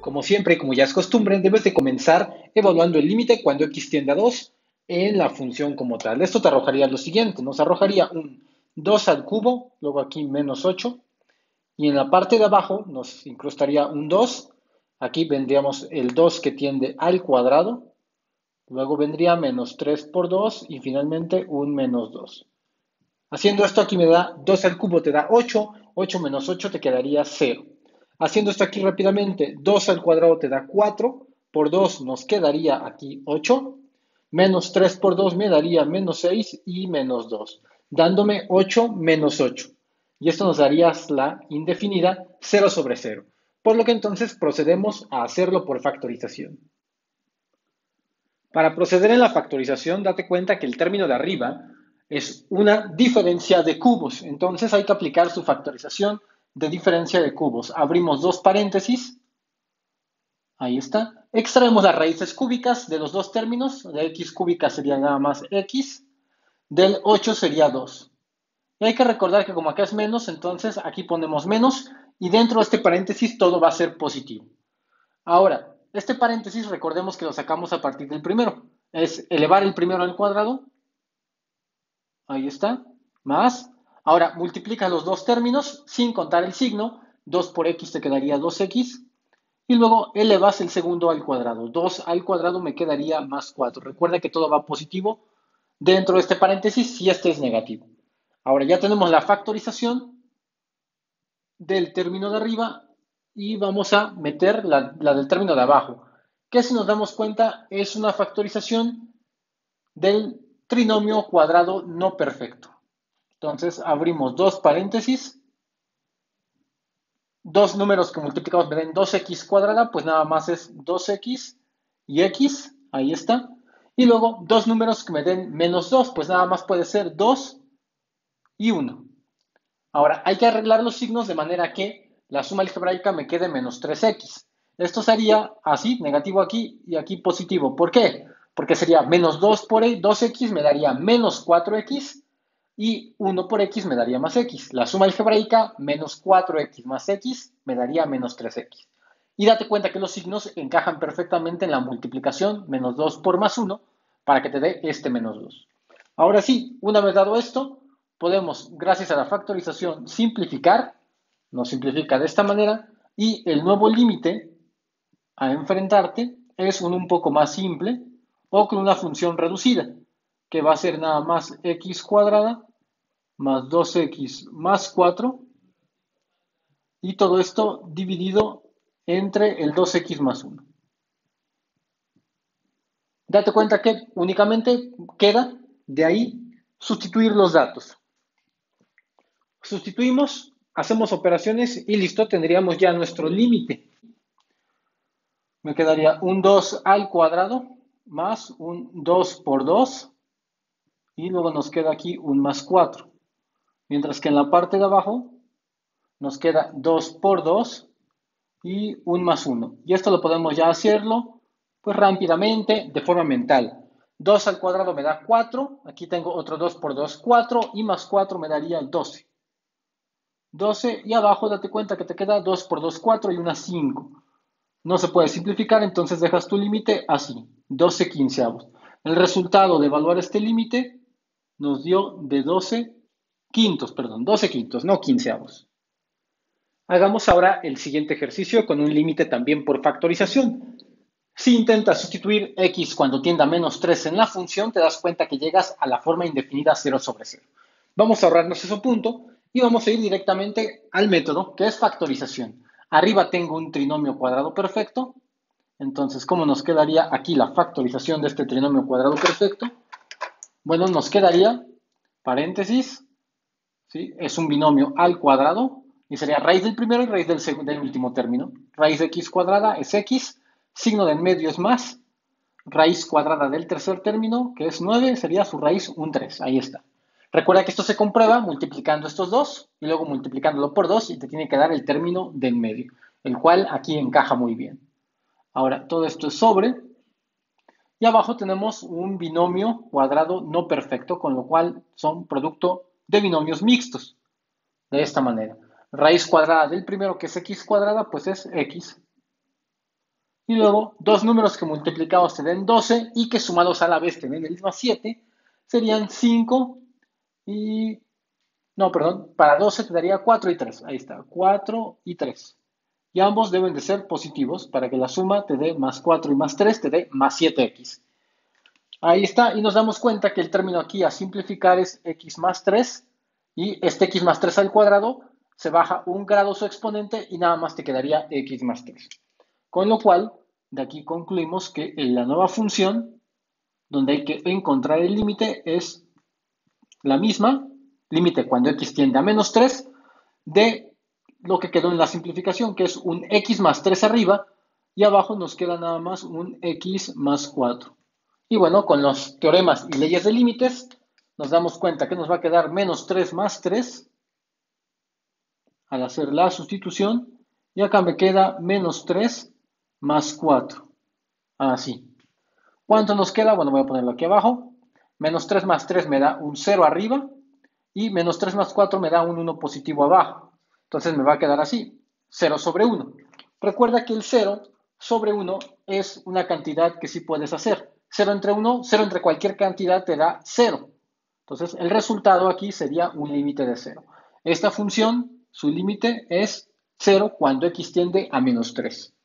Como siempre y como ya es costumbre, debes de comenzar evaluando el límite cuando x tiende a 2 en la función como tal. Esto te arrojaría lo siguiente, nos arrojaría un 2 al cubo, luego aquí menos 8, y en la parte de abajo nos incrustaría un 2, aquí vendríamos el 2 que tiende al cuadrado, luego vendría menos 3 por 2 y finalmente un menos 2. Haciendo esto aquí me da 2 al cubo, te da 8, 8 menos 8 te quedaría 0. Haciendo esto aquí rápidamente, 2 al cuadrado te da 4, por 2 nos quedaría aquí 8, menos 3 por 2 me daría menos 6 y menos 2, dándome 8 menos 8. Y esto nos daría la indefinida 0 sobre 0. Por lo que entonces procedemos a hacerlo por factorización. Para proceder en la factorización, date cuenta que el término de arriba es una diferencia de cubos. Entonces hay que aplicar su factorización de diferencia de cubos. Abrimos dos paréntesis. Ahí está. Extraemos las raíces cúbicas de los dos términos. De x cúbica sería nada más x. Del 8 sería 2. Y hay que recordar que como acá es menos, entonces aquí ponemos menos. Y dentro de este paréntesis todo va a ser positivo. Ahora, este paréntesis recordemos que lo sacamos a partir del primero. Es elevar el primero al cuadrado. Ahí está. Más. Ahora, multiplica los dos términos sin contar el signo. 2 por x te quedaría 2x. Y luego elevas el segundo al cuadrado. 2 al cuadrado me quedaría más 4. Recuerda que todo va positivo dentro de este paréntesis si este es negativo. Ahora ya tenemos la factorización del término de arriba y vamos a meter la del término de abajo, que si nos damos cuenta es una factorización del trinomio cuadrado no perfecto. Entonces abrimos dos paréntesis, dos números que multiplicamos me den 2x cuadrada, pues nada más es 2x y x, ahí está. Y luego dos números que me den menos 2, pues nada más puede ser 2 y 1. Ahora, hay que arreglar los signos de manera que la suma algebraica me quede menos 3x. Esto sería así, negativo aquí y aquí positivo. ¿Por qué? Porque sería menos 2 por 2x me daría menos 4x y 1 por x me daría más x. La suma algebraica, menos 4x más x, me daría menos 3x. Y date cuenta que los signos encajan perfectamente en la multiplicación, menos 2 por más 1, para que te dé este menos 2. Ahora sí, una vez dado esto, podemos, gracias a la factorización, simplificar. Nos simplifica de esta manera. Y el nuevo límite a enfrentarte es un poco más simple o con una función reducida, que va a ser nada más x cuadrada más 2x más 4 y todo esto dividido entre el 2x más 1. Date cuenta que únicamente queda de ahí sustituir los datos. Sustituimos, hacemos operaciones y listo, tendríamos ya nuestro límite. Me quedaría un 2 al cuadrado más un 2 por 2 y luego nos queda aquí un más 4. Mientras que en la parte de abajo nos queda 2 por 2 y un más 1. Y esto lo podemos ya hacerlo pues rápidamente de forma mental. 2 al cuadrado me da 4, aquí tengo otro 2 por 2, 4 y más 4 me daría 12. 12 y abajo date cuenta que te queda 2 por 2, 4 y una 5. No se puede simplificar, entonces dejas tu límite así, 12 quinceavos. El resultado de evaluar este límite nos dio de 12 quintos, perdón, 12 quintos, no quinceavos. Hagamos ahora el siguiente ejercicio con un límite también por factorización. Si intentas sustituir x cuando tienda a menos 3 en la función, te das cuenta que llegas a la forma indefinida 0 sobre 0. Vamos a ahorrarnos ese punto y vamos a ir directamente al método, que es factorización. Arriba tengo un trinomio cuadrado perfecto. Entonces, ¿cómo nos quedaría aquí la factorización de este trinomio cuadrado perfecto? Bueno, nos quedaría, paréntesis, ¿sí? Es un binomio al cuadrado y sería raíz del primero y raíz del último término. Raíz de x cuadrada es x, signo del medio es más, raíz cuadrada del tercer término, que es 9, sería su raíz un 3. Ahí está. Recuerda que esto se comprueba multiplicando estos dos y luego multiplicándolo por 2 y te tiene que dar el término del medio, el cual aquí encaja muy bien. Ahora, todo esto es sobre. Y abajo tenemos un binomio cuadrado no perfecto, con lo cual son producto de binomios mixtos. De esta manera. Raíz cuadrada del primero, que es x cuadrada, pues es x. Y luego, dos números que multiplicados te den 12 y que sumados a la vez te den el mismo 7, serían 5 y... No, perdón, para 12 te daría 4 y 3. Ahí está, 4 y 3. Y ambos deben de ser positivos para que la suma te dé más 4 y más 3 te dé más 7x. Ahí está, y nos damos cuenta que el término aquí a simplificar es x más 3 y este x más 3 al cuadrado se baja un grado su exponente y nada más te quedaría x más 3. Con lo cual, de aquí concluimos que en la nueva función, donde hay que encontrar el límite, es la misma, límite cuando x tiende a menos 3, de lo que quedó en la simplificación, que es un x más 3 arriba, y abajo nos queda nada más un x más 4. Y bueno, con los teoremas y leyes de límites, nos damos cuenta que nos va a quedar menos 3 más 3 al hacer la sustitución, y acá me queda menos 3 más 4. Así. ¿Cuánto nos queda? Bueno, voy a ponerlo aquí abajo. Menos 3 más 3 me da un 0 arriba y menos 3 más 4 me da un 1 positivo abajo. Entonces me va a quedar así, 0 sobre 1. Recuerda que el 0 sobre 1 es una cantidad que sí puedes hacer. 0 entre 1, 0 entre cualquier cantidad te da 0. Entonces el resultado aquí sería un límite de 0. Esta función, su límite es 0 cuando x tiende a menos 3.